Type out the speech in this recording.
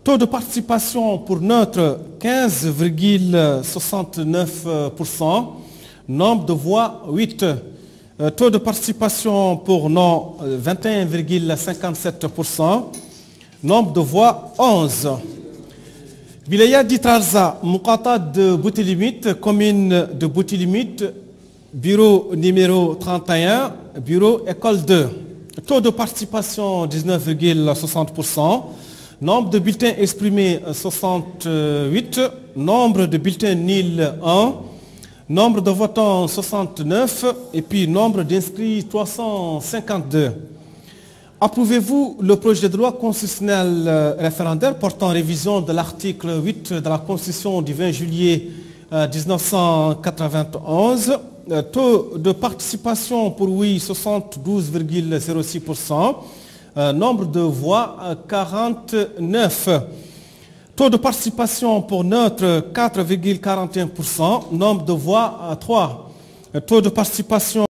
Taux de participation pour neutre 15,69%. Nombre de voix 8. Taux de participation pour non 21,57%. Nombre de voix 11. Bilaya Ditrarza, Moukata de Boutilimite, commune de Boutilimite, bureau numéro 31, bureau école 2. Taux de participation 19,60%. Nombre de bulletins exprimés 68. Nombre de bulletins nuls 1. Nombre de votants 69. Et puis nombre d'inscrits 352. Approuvez-vous le projet de loi constitutionnelle référendaire portant révision de l'article 8 de la Constitution du 20 juillet 1991? Taux de participation pour oui 72,06%. Nombre de voix 49. Taux de participation pour neutre 4,41%. Nombre de voix 3. Taux de participation